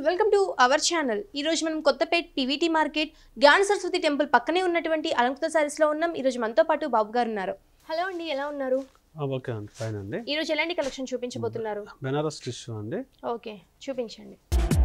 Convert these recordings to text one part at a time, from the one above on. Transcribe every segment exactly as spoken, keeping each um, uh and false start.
Welcome to our channel. ఈ రోజు మనం కొత్తపేట్ పీవీటీ మార్కెట్ జ్ఞాన సరస్వతి టెంపుల్ పక్కనే ఉన్నటువంటి అలంకృత సారీస్ లో ఉన్నాం. ఈ రోజు మనతో పాటు బాబు గారు ఉన్నారు. హలో అండి, ఎలా ఉన్నారు? ఓకే అండి, ఫైన్ అండి. ఈ రోజు ఎలాంటి కలెక్షన్ చూపించబోతున్నారు? బెనారస్ టిష్యూ అండి. ఓకే, చూపించండి.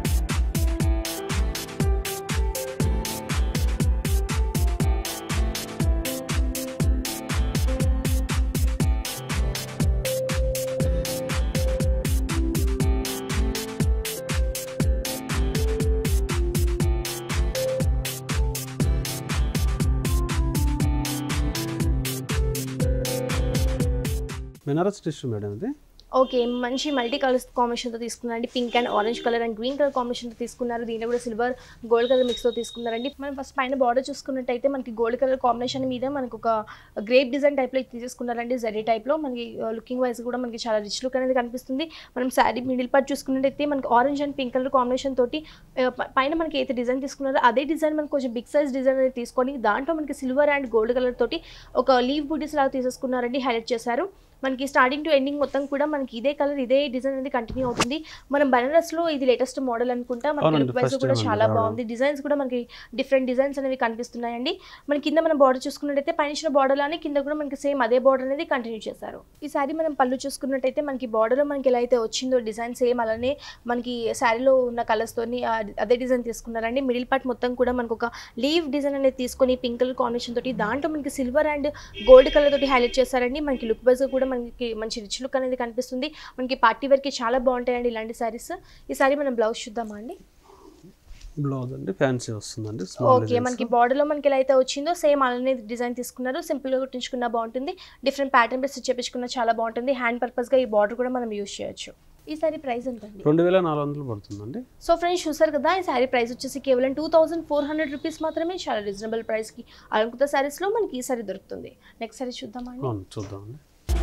బెనారస్ టిష్యూ మేడం ఇది. ఓకే, మంచి మల్టీ కలర్స్ కాంబినేషన్తో తీసుకున్నారండి. Pink and orange colour and green colour కాంబినేషన్తో తీసుకున్నారు. దీంట్లో కూడా సిల్వర్ గోల్డ్ కలర్ మిక్స్తో తీసుకున్నారండి. మనం ఫస్ట్ పైన బార్డర్ చూసుకున్నట్టయితే మనకి గోల్డ్ కలర్ కాంబినేషన్ మీద మనకు ఒక గ్రేప్ డిజైన్ టైప్లో తీసేసుకున్నారండి. జరీ టైప్లో మనకి లుకింగ్ వైజ్ కూడా మనకి చాలా రిచ్ లుక్ అనేది కనిపిస్తుంది. మనం శారీ మిడిల్ పార్ట్ చూసుకున్నట్టయితే మనకి orange and pink colour combination తోటి పైన మనకి అయితే డిజైన్ తీసుకున్నారో అదే డిజైన్ మనకి కొంచెం బిగ్ సైజ్ డిజైన్ అనేది తీసుకొని దాంట్లో మనకి సిల్వర్ అండ్ గోల్డ్ కలర్ తోటి ఒక లీవ్ బూటీస్ లాగా తీసేసుకున్నారండి. హైలైట్ చేశారు. మనకి స్టార్టింగ్ టు ఎండింగ్ మొత్తం కూడా మనకి ఇదే కలర్ ఇదే డిజైన్ అనేది కంటిన్యూ అవుతుంది. మనం బనారస్లో ఇది లేటెస్ట్ మోడల్ అనుకుంటా. మనకి లుక్ వైజ్ కూడా చాలా బాగుంది. డిజైన్స్ కూడా మనకి డిఫరెంట్ డిజైన్స్ అనేవి కనిపిస్తున్నాయండి. మన కింద మనం బార్డర్ చూసుకున్నట్టయితే పైన బార్డర్ లానే కింద కూడా మనకి సేమ్ అదే బార్డర్ అనేది కంటిన్యూ చేశారు. ఈ శారీ మనం పళ్ళు చూసుకున్నట్టయితే మనకి బార్డర్లో మనకి ఎలా అయితే వచ్చిందో డిజైన్ సేమ్ అలానే మనకి శారీలో ఉన్న కలర్స్తోని అదే డిజైన్ తీసుకున్నారండి. మిడిల్ పార్ట్ మొత్తం కూడా మనకు ఒక లీవ్ డిజైన్ అనేది తీసుకొని పింక్ కలర్ కాంబినేషన్ తోటి దాంట్లో మనకి సిల్వర్ అండ్ గోల్డ్ కలర్ తోటి హైలైట్ చేశారండి. మనకి లుక్ వైజ్ కూడా మనకి మంచి రిచ్ లుక్ అనేది కనిపిస్తుంది. మనకి పార్టీ వేర్ కి చాలా బాగుంటాయండి ఇలాంటి సారీస్. ఈ సారీ మనం బ్లౌజ్ చూద్దామా అండి. బ్లౌజ్ అండి ఫ్యాన్సీ వస్తుందండి. ఓకే, మనకి బార్డర్ లో మనకి ఎలా అయితే వచ్చిందో సేమ్ అలానే డిజైన్ తీసుకున్నారు. సింపుల్ గా కుట్టించుకున్నా బాగుంటుంది. డిఫరెంట్ ప్యాటర్న్ బేస్ చేపించుకున్నా చాలా బాగుంటుంది. హ్యాండ్ పర్పస్ గా ఈ బార్డర్ కూడా మనం యూజ్ చేయొచ్చు. ఈ సారీ ప్రైస్ ఎంత అండి? రెండు వేల నాలుగు వందలు పడుతుందండి. సో ఫ్రెండ్స్ చూసారు కదా, ఈ సారీ ప్రైస్ వచ్చేసి కేవలం two thousand four hundred rupees మాత్రమే. చాలా రీజనబుల్ ప్రైస్ కి అలంకృత సారీస్ లో మనకి ఈ సారీ దొరుకుతుంది. నెక్స్ట్ సారీ చూద్దామా అండి. చూద్దామండి.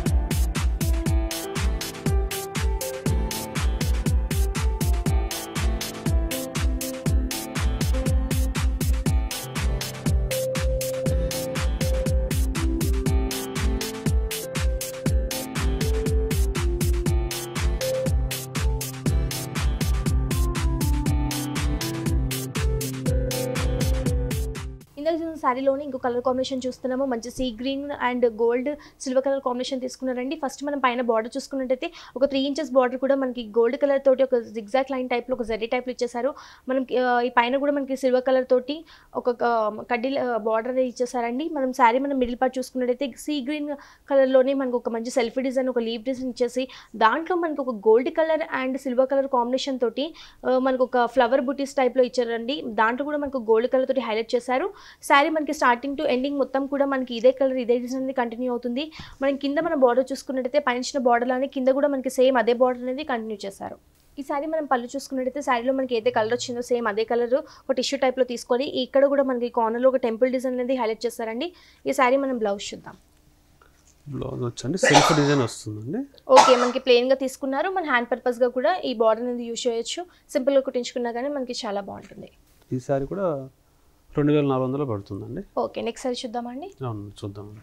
శారీలోనే ఇంకో కలర్ కాంబినేషన్ చూస్తున్నాము. మంచి sea green and gold silver colour combination తీసుకున్నారండి. ఫస్ట్ మనం పైన బార్డర్ చూసుకున్నట్టయితే ఒక త్రీ ఇంచెస్ బార్డర్ కూడా మనకి గోల్డ్ కలర్ తోటి ఒక జిగ్జాక్ లైన్ టైప్లో ఒక జరీ టైప్లో ఇచ్చేసారు. మనం ఈ పైన కూడా మనకి సిల్వర్ కలర్ తోటి ఒక కడ్డీ బార్డర్ అనేది ఇచ్చేసారండి. మనం శారీ మనం మిడిల్ పార్ట్ చూసుకున్నట్టయితే సీ గ్రీన్ కలర్లోనే మనకు ఒక మంచి సెల్ఫీ డిజైన్ ఒక లీవ్ డిజైన్ ఇచ్చేసి దాంట్లో మనకు ఒక gold colour and silver colour combination తోటి మనకు ఒక ఫ్లవర్ బుటీస్ టైప్లో ఇచ్చారండి. దాంట్లో కూడా మనకు గోల్డ్ కలర్ తోటి హైలైట్ చేశారు. శారీ మనకి స్టార్టింగ్ టు ఎండింగ్ మొత్తం కూడా మనకి ఇదే కలర్ ఇదే డిజైన్ అనేది కంటిన్యూ అవుతుంది. మనం కింద మన బార్డర్ చూసుకున్నట్టయితే పైన బార్డర్ లానే కింద కూడా మనకి సేమ్ అదే బార్డర్ అనేది కంటిన్యూ చేశారు. ఈ సారీ మనం పళ్ళు చూసుకున్నట్టయితే శారీలో మనకి ఏదైతే కలర్ వచ్చిందో సేమ్ అదే కలర్ ఒక టిష్యూ టైప్లో తీసుకొని ఇక్కడ కూడా మనకి కార్నర్లో ఒక టెంపుల్ డిజైన్ అనేది హైలైట్ చేస్తారండి. ఈ సారీ మనం బ్లౌజ్ చూద్దాం. బ్లౌజ్ వచ్చండి సెల్ఫ్ డిజైన్ వస్తుందండి. ఓకే, మనకి ప్లెయిన్ గా తీసుకున్నారు. మన హ్యాండ్ పర్పస్ గా కూడా ఈ బార్డర్ అనేది యూజ్ చేయొచ్చు. సింపుల్ గా కుట్టించుకున్నా కానీ మనకి చాలా బాగుంటుంది. ఈ సారీ కూడా రెండు వేల నాలుగు వందలు పడుతుందండి. ఓకే, నెక్స్ట్ సారీ చూద్దామండి. అవును చూద్దామండి.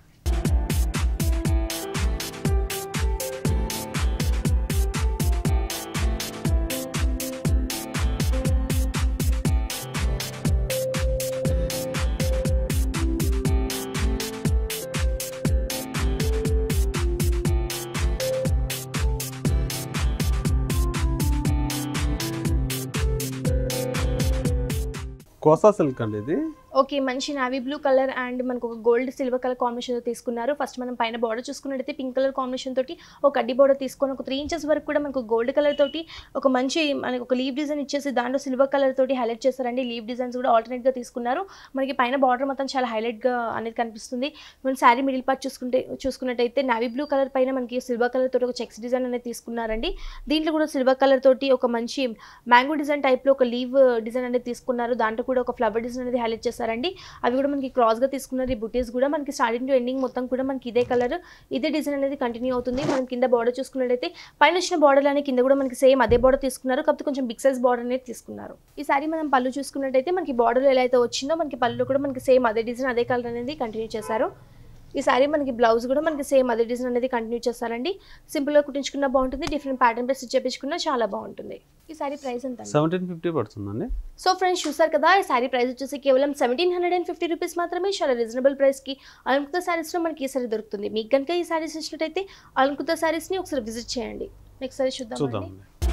కోసా సిల్క్ అండి ఇది. ఓకే, మంచి నావీ బ్లూ కలర్ అండ్ మనకు ఒక గోల్డ్ సిల్వర్ కలర్ కాంబినేషన్తో తీసుకున్నారు. ఫస్ట్ మనం పైన బార్డర్ చూసుకున్నట్టయితే పింక్ కలర్ కాంబినేషన్ తోటి ఒక కడ్డీ బార్డర్ తీసుకొని ఒక త్రీ ఇంచెస్ వరకు కూడా మనకు గోల్డ్ కలర్ తోటి ఒక మంచి మనకు ఒక లీవ్ డిజైన్ ఇచ్చేసి దాంట్లో సిల్వర్ కలర్ తోటి హైలైట్ చేస్తారండి. లీవ్ డిజైన్స్ కూడా ఆల్టర్నేట్గా తీసుకున్నారు. మనకి పైన బార్డర్ మొత్తం చాలా హైలైట్గా అనేది కనిపిస్తుంది. మనం శారీ మిడిల్ పార్ట్ చూసుకుంటే చూసుకున్నట్టయితే నావీ బ్లూ కలర్ పైన మనకి సిల్వర్ కలర్ తోటి ఒక చెక్స్ డిజైన్ అనేది తీసుకున్నారండి. దీంట్లో కూడా సిల్వర్ కలర్ తోటి ఒక మంచి మ్యాంగో డిజైన్ టైప్లో ఒక లీవ్ డిజైన్ అనేది తీసుకున్నారు. దాంట్లో కూడా ఒక ఫ్లవర్ డిజైన్ అనేది హైలైట్ చేస్తారండి. అవి కూడా మనకి క్రాస్ గా తీసుకున్నారు. ఈ బుటీస్ కూడా మనకి స్టార్టింగ్ టు ఎండింగ్ మొత్తం కూడా మనకి ఇదే కలర్ ఇదే డిజైన్ అనేది కంటిన్యూ అవుతుంది. మనం కింద బార్డర్ చూసుకున్నట్టయితే పైన వచ్చిన బార్డర్ లానే కింద కూడా మనకి సేమ్ అదే బార్డర్ తీసుకున్నారు. కాకపోతే కొంచెం బిగ్ సైజ్ బార్డర్ అనేది తీసుకున్నారు. ఈ సారీ మనం పళ్ళు చూసుకున్నట్టయితే మనకి బార్డర్ ఎలా అయితే వచ్చిందో మనకి పళ్ళు కూడా మనకి సేమ్ అదే డిజైన్ అదే కలర్ అనేది కంటిన్యూ చేశారు. ఈ సారీ మనకి బ్లౌజ్ కూడా మనకి సేమ్ అదే డిజైన్ అనేది కంటిన్యూ చేస్తారండి. సింపుల్గా కుట్టించుకున్న బాగుంటుంది, డిఫరెంట్ ప్యాటర్న్ బేస్ చేపించుకున్నా చాలా బాగుంటుంది. ఈ సారీ ప్రైస్ ఎంత? సెవెంటీన్ ఫిఫ్టీ పడుతుందండి. సో ఫ్రెండ్స్ చూసారు కదా, ఈ సారీ ప్రైస్ వచ్చేసి కేవలం seventeen hundred and fifty rupees మాత్రమే. చాలా రీజనబుల్ ప్రైస్కి అలంకృత శారీస్లో మనకి ఈ సారీ దొరుకుతుంది. మీకు కనుక ఈ సారీస్ ఇచ్చినట్టయితే అలంకృత శారీస్ని ఒకసారి విజిట్ చేయండి. నెక్స్ట్ సారీ చూద్దాం.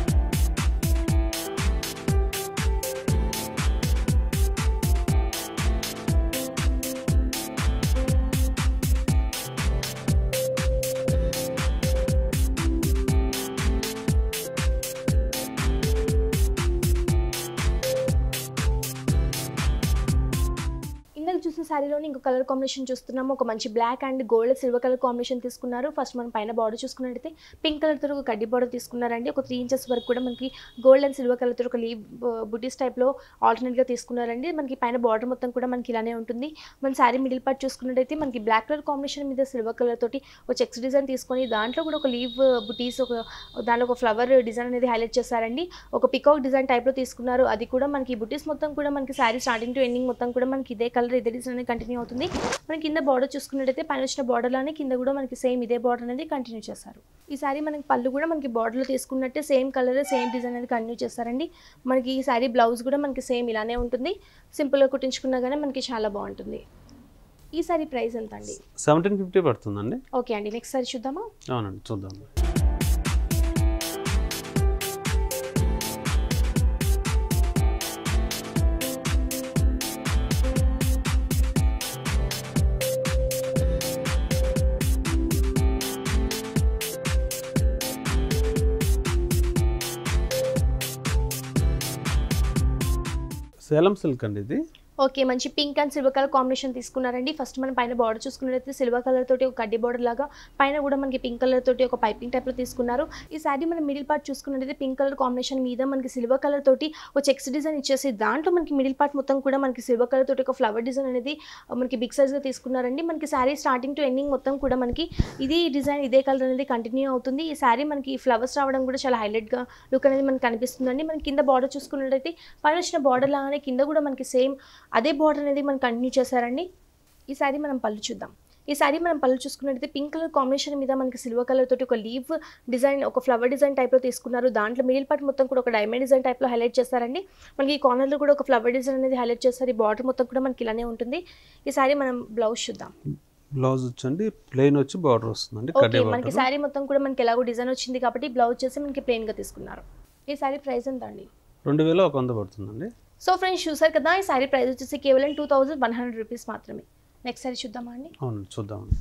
చూసిన శారీలోని ఇంకో కలర్ కాంబినేషన్ చూస్తున్నాము. ఒక మంచి black and gold silver colour combination తీసుకున్నారు. ఫస్ట్ మనం పైన బార్డర్ చూసుకున్నట్టయితే పింక్ కలర్తో ఒక కడ్డీ బార్డర్ తీసుకున్నారండి. ఒక త్రీ ఇంచెస్ వరకు కూడా మనకి గోల్డ్ అండ్ సిల్వర్ కలర్తో ఒక లీవ్ బుటీస్ టైప్లో ఆల్టర్నేట్గా తీసుకున్నారండి. మనకి పైన బార్డర్ మొత్తం కూడా మనకి ఇలానే ఉంటుంది. మన శారీ మిడిల్ పార్ట్ చూసుకున్నట్టయితే మనకి బ్లాక్ కలర్ కాంబినేషన్ మీద సిల్వర్ కలర్ తోటి ఒక చెక్స్ డిజైన్ తీసుకొని దాంట్లో కూడా ఒక లీవ్ బుటీస్ ఒక దాంట్లో ఒక ఫ్లవర్ డిజైన్ అనేది హైలైట్ చేశారండి. ఒక పికాక్ డిజైన్ టైప్లో తీసుకున్నారు. అది కూడా మనకి బుటీస్ మొత్తం కూడా మనకి శారీ స్టార్టింగ్ టు ఎండింగ్ మొత్తం కూడా మనకి ఇదే కలర్ ఇదే డిజైన్ అనేది కంటిన్యూ అవుతుంది. మనకి కింద బార్డర్ చూసుకున్నట్టయితే పైన వచ్చిన బార్డర్ లానే కింద కూడా మనకి సేమ్ ఇదే బార్డర్ అనేది కంటిన్యూ చేశారు. ఈ సారీ మనకి పళ్ళు కూడా మనకి బార్డర్లో తీసుకున్నట్టే సేమ్ కలర్ సేమ్ డిజైన్ అనేది కంటిన్యూ చేస్తారండి. మనకి ఈ సారీ బ్లౌజ్ కూడా మనకి సేమ్ ఇలానే ఉంటుంది. సింపుల్గా కుట్టించుకున్నా కానీ మనకి చాలా బాగుంటుంది. ఈ సారీ ప్రైస్ ఎంత అండి? సెవెంటీన్ ఫిఫ్టీ పడుతుందండి. ఓకే అండి, నెక్స్ట్ సారీ చూద్దామా? అవునండి, చూద్దాం. సేలం సిల్క్ అండి ఇది. ఓకే, మంచి pink and silver colour combination తీసుకున్నారండి. ఫస్ట్ మనం పైన బార్డర్ చూసుకున్నట్లయితే సిల్వర్ కలర్ తోటి ఒక కడ్డీ బార్డర్ లాగా, పైన కూడా మనకి పింక్ కలర్ తోటి ఒక పైపింగ్ టైప్లో తీసుకున్నారు. ఈ శారీ మనం మిడిల్ పార్ట్ చూసుకున్నట్లయితే పింక్ కలర్ కాంబినేషన్ మీద మనకి సిల్వర్ కలర్ తోటి ఒక చెక్స్ డిజైన్ ఇచ్చేసి దాంట్లో మనకి మిడిల్ పార్ట్ మొత్తం కూడా మనకి సిల్వర్ కలర్ తోటి ఒక ఫ్లవర్ డిజైన్ అనేది మనకి బిగ్ సైజ్గా తీసుకున్నారండి. మనకి శారీ స్టార్టింగ్ టు ఎండింగ్ మొత్తం కూడా మనకి ఇది డిజైన్ ఇదే కలర్ అనేది కంటిన్యూ అవుతుంది. ఈ శారీ మనకి ఫ్లవర్స్ రావడం కూడా చాలా హైలైట్గా లుక్ అనేది మనకి కనిపిస్తుందండి. మనకి కింద బార్డర్ చూసుకున్నట్లయితే పైన వచ్చిన బార్డర్ లాగానే కింద కూడా మనకి సేమ్ అదే బార్డర్ అనేది మనం కంటిన్యూ చేశారండి. ఈ సారీ మనం పళ్ళు చూద్దాం. ఈ సారీ మనం పళ్ళు చూసుకున్నట్టయితే పింక్ కలర్ కాంబినేషన్ మీద మనకి సిల్వర్ కలర్ తోటి ఒక లీవ్ డిజైన్ ఒక ఫ్లవర్ డిజైన్ టైప్లో తీసుకున్నారు. దాంట్లో మిడిల్ పార్ట్ మొత్తం కూడా ఒక డైమండ్ డిజైన్ టైప్లో హైలైట్ చేస్తారండి. మనకి ఈ కార్నర్లో కూడా ఒక ఫ్లవర్ డిజైన్ అనేది హైలైట్ చేస్తారు. ఈ బార్డర్ మొత్తం కూడా మనకి ఇలానే ఉంటుంది. ఈ సారీ మనం బ్లౌజ్ చూద్దాం. బ్లౌజ్ వచ్చండి ప్లెయిన్ వచ్చి బార్డర్ వస్తుందండి. ఓకే, మనకి సారీ మొత్తం కూడా మనకి ఎలాగో డిజైన్ వచ్చింది కాబట్టి బ్లౌజ్ చేసి మనకి ప్లెయిన్గా తీసుకున్నారు. ఈ సారీ ప్రైస్ ఎంత అండి? రెండు వేల ఒక వంద పడుతుందండి. సో ఫ్రెండ్స్ చూసారు కదా, ఈ సారీ ప్రైస్ వచ్చేసి కేవలం two thousand one hundred rupees మాత్రమే. నెక్స్ట్ సారీ చూద్దామా అండి? అవునండి, చూద్దామండి.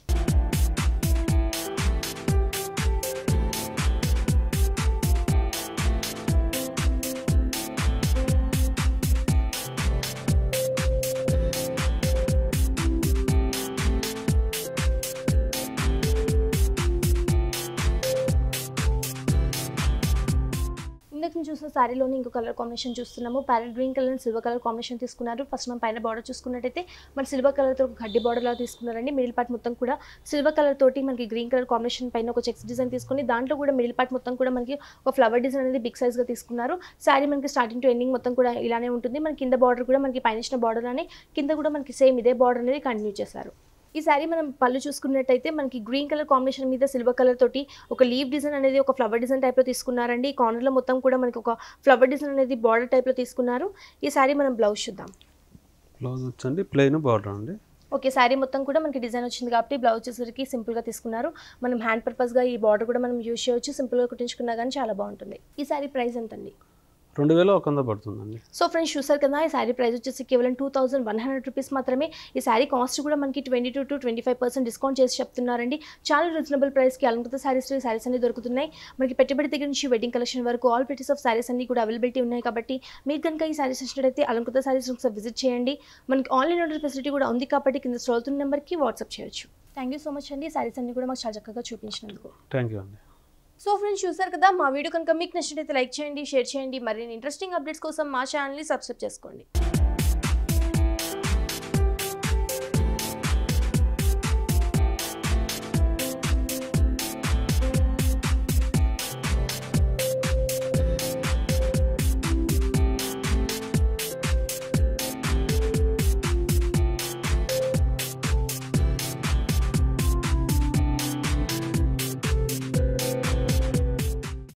ఇందాక చూసిన సారీలోని ఇంకో కలర్ కాంబినేషన్ చూస్తున్నాము. Parrot green colour and silver colour combination తీసుకున్నారు. ఫస్ట్ మనం పైన బార్డర్ చూసుకున్నట్టయితే మన సిల్వర్ కలర్తో ఒక గడ్డి బార్డర్ లాగా తీసుకున్నారండి. మిడిల్ పార్ట్ మొత్తం కూడా సిల్వర్ కలర్ తోటి మనకి గ్రీన్ కలర్ కాంబినేషన్ పైన ఒక చెక్స్ డిజైన్ తీసుకుని దాంట్లో కూడా మిడిల్ పార్ట్ మొత్తం కూడా మనకి ఒక ఫ్లవర్ డిజైన్ అనేది బిగ్ సైజ్గా తీసుకున్నారు. సారీ మనకి స్టార్టింగ్ టు ఎండింగ్ మొత్తం కూడా ఇలానే ఉంటుంది. మనకి కింద బార్డర్ కూడా మనకి పైన ఇచ్చిన బార్డర్ అని కింద కూడా మనకి సేమ్ ఇదే బార్డర్ అనేది కంటిన్యూ చేశారు. ఈ సారీ మనం పళ్ళు చూసుకున్నట్టయితే మనకి గ్రీన్ కలర్ కాంబినేషన్ మీద సిల్వర్ కలర్ తోటి ఒక లీవ్ డిజైన్ అనేది ఒక ఫ్లవర్ డిజైన్ టైప్లో తీసుకున్నారండి. ఈ కార్నర్లో మొత్తం కూడా మనకి ఒక ఫ్లవర్ డిజైన్ అనేది బార్డర్ టైప్లో తీసుకున్నారు. ఈ సారీ మనం బ్లౌజ్ చూద్దాం. బ్లౌజ్ వచ్చండి ప్లెయిన్ బార్డర్ అండి. ఓకే, సారీ మొత్తం కూడా మనకి డిజైన్ వచ్చింది కాబట్టి బ్లౌజ్ వచ్చేసరికి సింపుల్గా తీసుకున్నారు. మనం హ్యాండ్ పర్పస్గా ఈ బార్డర్ కూడా మనం యూజ్ చేయవచ్చు. సింపుల్గా కుట్టించుకున్నా కానీ చాలా బాగుంటుంది. ఈ సారీ ప్రైస్ ఎంతండి? రెండు వేల ఒక వంద పడుతుందండి. సో ఫ్రెండ్స్ చూసారు కదా, ఈ సారీ ప్రైస్ వచ్చేసి కేవలం two thousand one hundred rupees మాత్రమే. ఈ సారీ కాస్ట్ కూడా మనకి twenty two to twenty five percent discount చేసి చెప్తున్నారండి. చాలా రీజనబుల్ ప్రైస్కి అలంకృత సారీస్ సారీస్ అన్ని దొరుకుతున్నాయి. మనకి పెట్టుబడి దగ్గర నుంచి వెడ్డింగ్ కలెక్షన్ వరకు ఆల్ వెరైటీస్ ఆఫ్ సారీస్ అన్ని కూడా అవైలబిలిటీ ఉన్నాయి. కాబట్టి మీరు కనుక ఈ సారీస్ ఇచ్చినట్టయితే అలంకృత సారీస్ ఒకసారి విజిట్ చేయండి. మనకి ఆన్లైన్ ఆర్డర్ ఫెసిలిటీ కూడా ఉంది కాబట్టి కింద స్క్రోల్ అవుతున్న నెంబర్కి వాట్సాప్ చేయొచ్చు. థ్యాంక్ యూ సో మచ్ అండి, సారీస్ అన్ని కూడా మాకు చాలా చక్కగా చూపించినందుకు. థ్యాంక్ యూ అండి. సో ఫ్రెండ్స్ చూసారు కదా, మా వీడియో కనుక మీకు నచ్చినట్లయితే లైక్ చేయండి, షేర్ చేయండి. మరిన్ని ఇంట్రెస్టింగ్ అప్డేట్స్ కోసం మా ఛానల్ని సబ్స్క్రైబ్ చేసుకోండి.